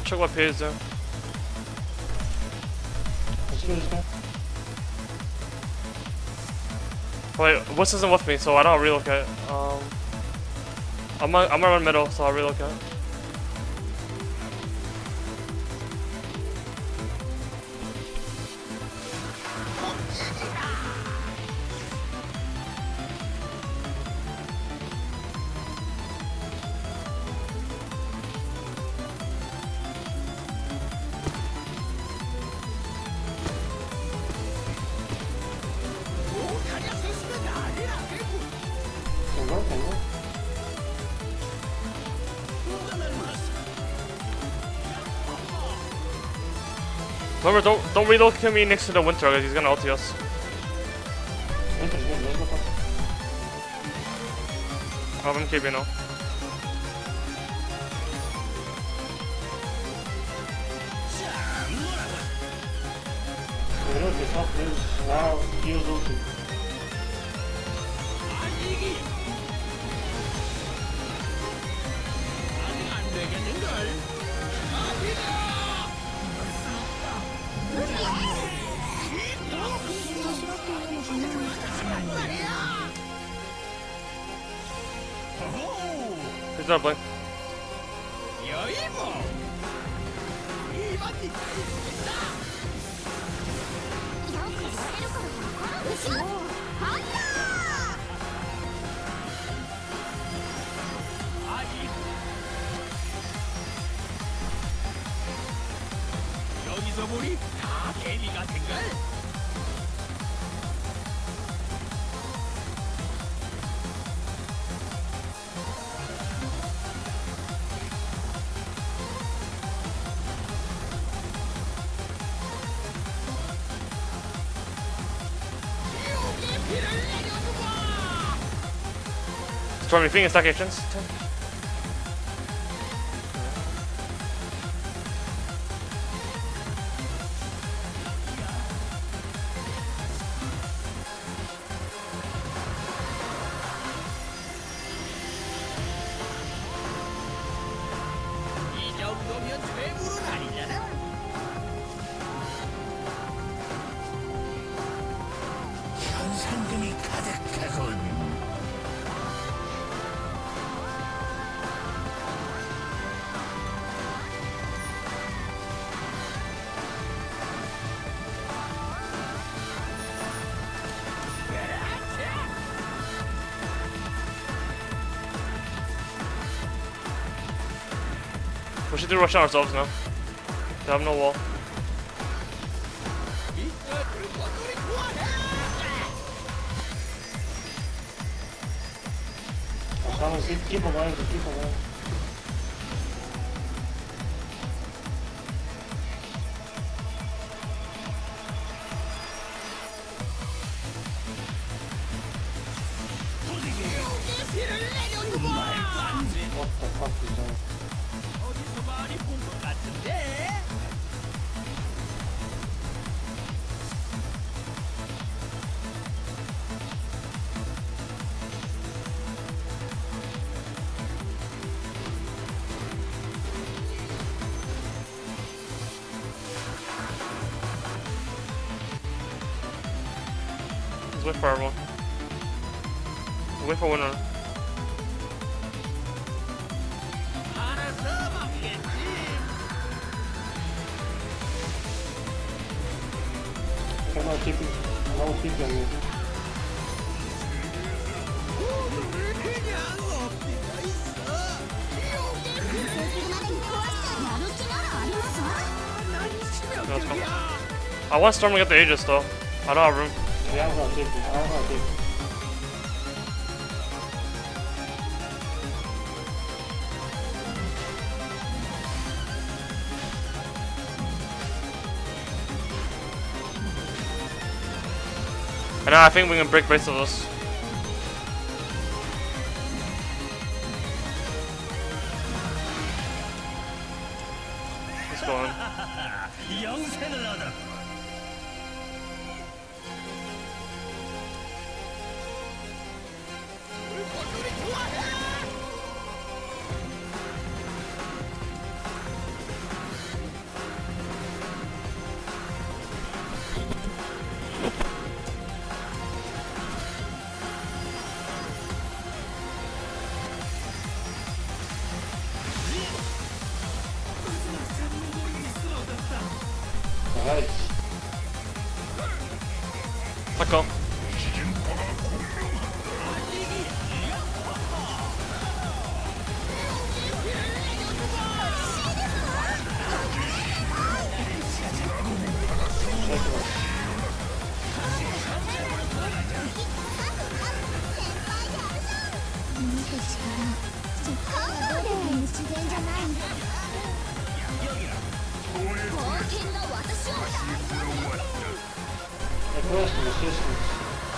check what page though. Wait, Wuss isn't with me, so I don't relocate. I'm gonna run middle, so I'll relocate. Remember, don't relocate me next to the winter because he's gonna ulti us. I'm keeping now. He's not playing. Stormy Finger stack agents. We should do rush on ourselves now. They have no wall. Keep alive, keep alive. What the fuck is that? Let's wait for everyone. We'll wait for winner. I'm not keeping on you. Let's go. I want Storm to get the Aegis though. I don't have room. Yeah, I'm not keeping. I'm not keeping. And now I think we can break base of this. Let's go in. 나이스. 잠깐. Aggressive resistance.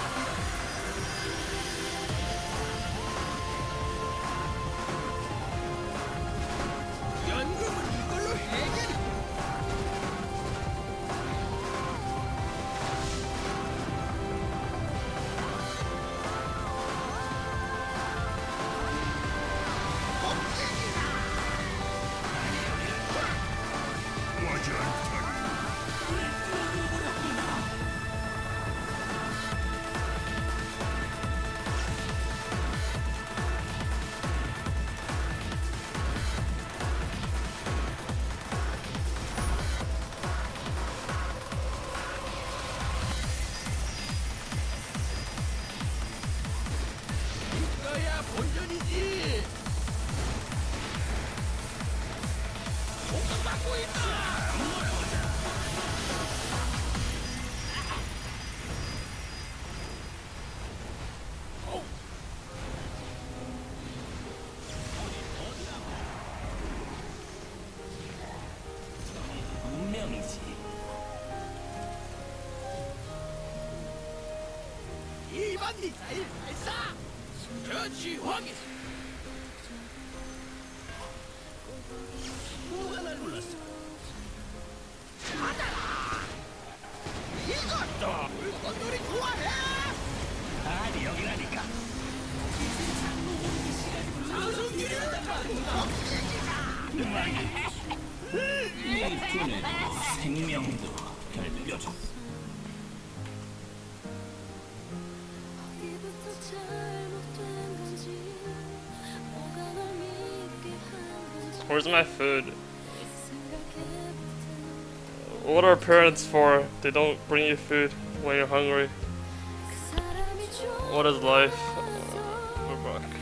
생명도 결별적. Where's my food? What are parents for? They don't bring you food when you're hungry. What is life? We're back.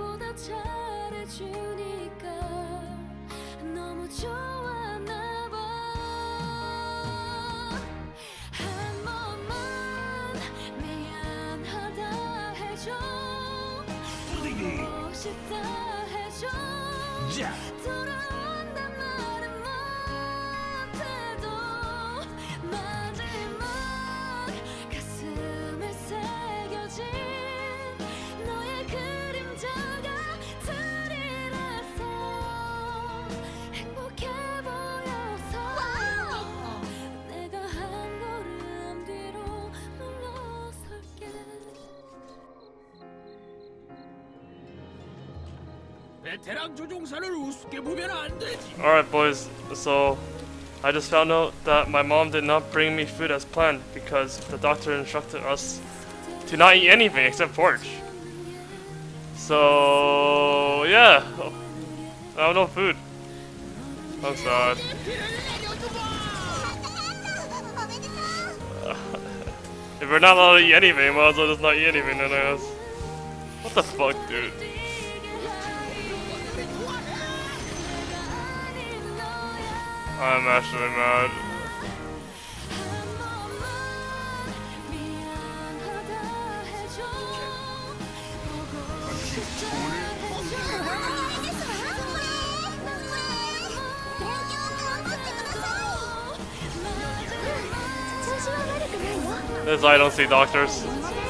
베테랑 조종사를 우습게 보면 안 되지. Alright boys, so I just found out that my mom did not bring me food as planned because the doctor instructed us to not eat anything except porridge. So yeah, I have no food. I'm sad. If we're not allowed to eat anything, might as well just not eat anything then I guess. What the fuck, dude? I'm actually mad. This is why I don't see doctors.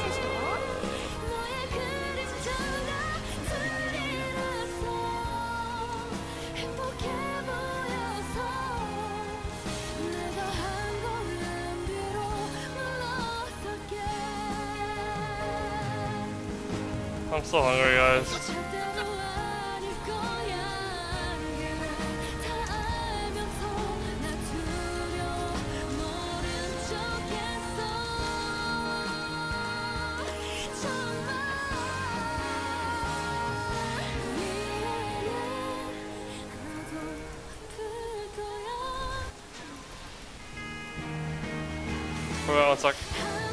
I'm so hungry, guys. Forgot one sec.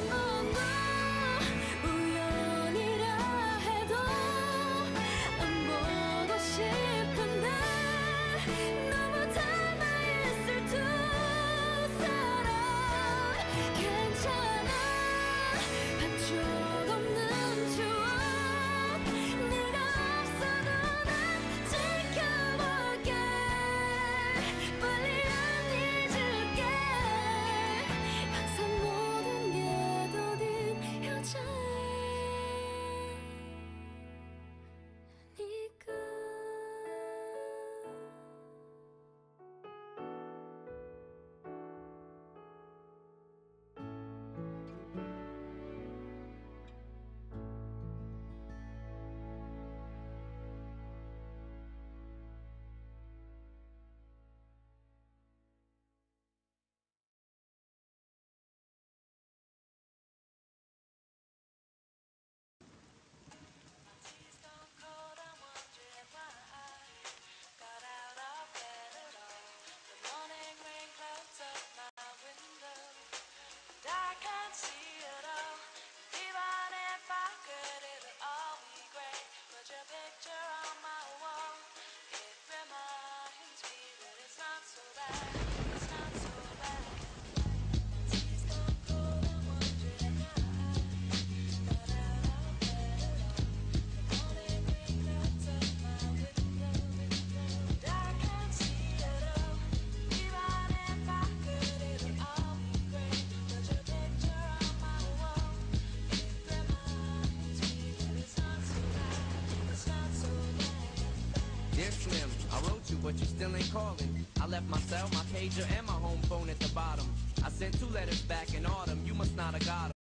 But you still ain't calling. I left my cell, my pager, and my home phone at the bottom. I sent 2 letters back in autumn. You must not have got 'em.